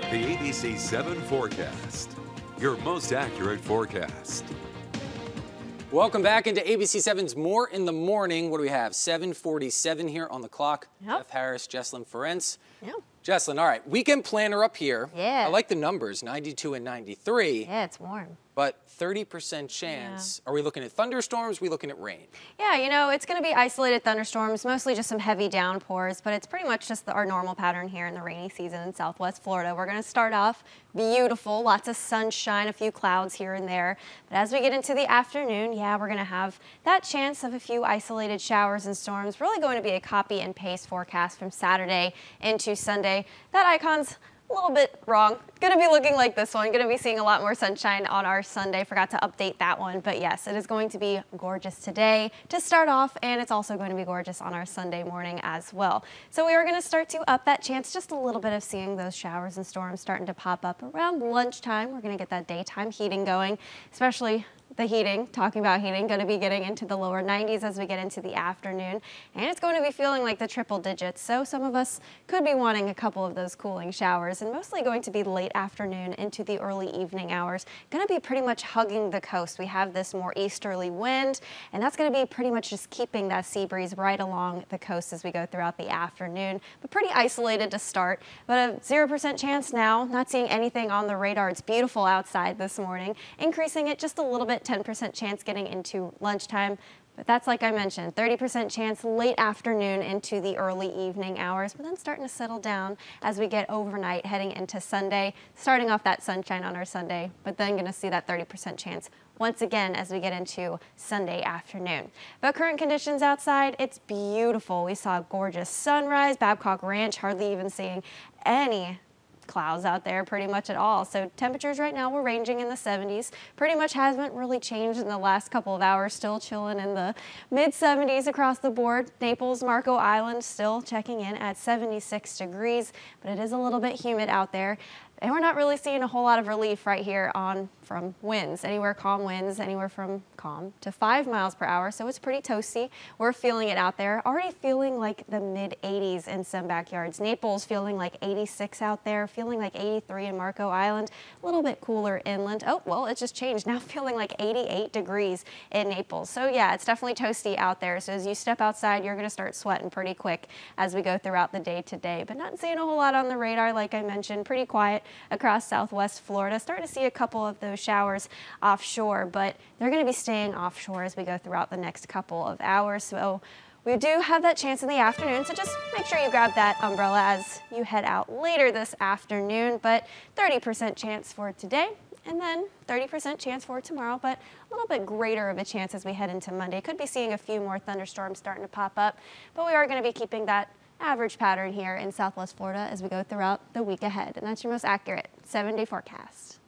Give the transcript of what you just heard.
The ABC 7 forecast, your most accurate forecast. Welcome back into ABC 7's More in the Morning. What do we have? 7:47 here on the clock. Yep. Jeff Harris, Jesslyn Ferenc. Yeah. Jesslyn, all right, weekend planner up here. Yeah. I like the numbers, 92 and 93. Yeah, it's warm. But 30% chance. Are we looking at thunderstorms? Are we looking at rain? Yeah, you know, it's going to be isolated thunderstorms, mostly just some heavy downpours, but it's pretty much just our normal pattern here in the rainy season in Southwest Florida. We're going to start off beautiful, lots of sunshine, a few clouds here and there. But as we get into the afternoon, yeah, we're going to have that chance of a few isolated showers and storms. Really going to be a copy and paste forecast from Saturday into Sunday. That icon's a little bit wrong. Going to be looking like this one. Going to be seeing a lot more sunshine on our Sunday. Forgot to update that one. But yes, it is going to be gorgeous today to start off, and it's also going to be gorgeous on our Sunday morning as well. So we are going to start to up that chance just a little bit of seeing those showers and storms starting to pop up around lunchtime. We're going to get that daytime heating going, especially the heating, talking about heating, going to be getting into the lower 90s as we get into the afternoon. And it's going to be feeling like the triple digits. So some of us could be wanting a couple of those cooling showers, and mostly going to be late afternoon into the early evening hours. Going to be pretty much hugging the coast. We have this more easterly wind, and that's going to be pretty much just keeping that sea breeze right along the coast as we go throughout the afternoon. But pretty isolated to start, but a 0% chance now. Not seeing anything on the radar. It's beautiful outside this morning. Increasing it just a little bit, 10% chance getting into lunchtime. But that's, like I mentioned, 30% chance late afternoon into the early evening hours, but then starting to settle down as we get overnight heading into Sunday, starting off that sunshine on our Sunday, but then going to see that 30% chance once again as we get into Sunday afternoon. But current conditions outside, it's beautiful. We saw a gorgeous sunrise, Babcock Ranch, hardly even seeing any clouds out there pretty much at all. So temperatures right now, we're ranging in the 70s. Pretty much hasn't really changed in the last couple of hours. Still chilling in the mid 70s across the board. Naples, Marco Island still checking in at 76 degrees, but it is a little bit humid out there. And we're not really seeing a whole lot of relief right here from winds. Anywhere from calm to 5 miles per hour. So it's pretty toasty. We're feeling it out there. Already feeling like the mid 80s in some backyards. Naples feeling like 86 out there. Feeling like 83 in Marco Island. A little bit cooler inland. Oh, well, it just changed. Now feeling like 88 degrees in Naples. So yeah, it's definitely toasty out there. So as you step outside, you're going to start sweating pretty quick as we go throughout the day today. But not seeing a whole lot on the radar, like I mentioned. Pretty quiet across Southwest Florida. Starting to see a couple of those showers offshore, but they're going to be staying offshore as we go throughout the next couple of hours. So we do have that chance in the afternoon, so just make sure you grab that umbrella as you head out later this afternoon. But 30% chance for today, and then 30% chance for tomorrow, but a little bit greater of a chance as we head into Monday. Could be seeing a few more thunderstorms starting to pop up, but we are going to be keeping that average pattern here in Southwest Florida as we go throughout the week ahead. And that's your most accurate 7-day forecast.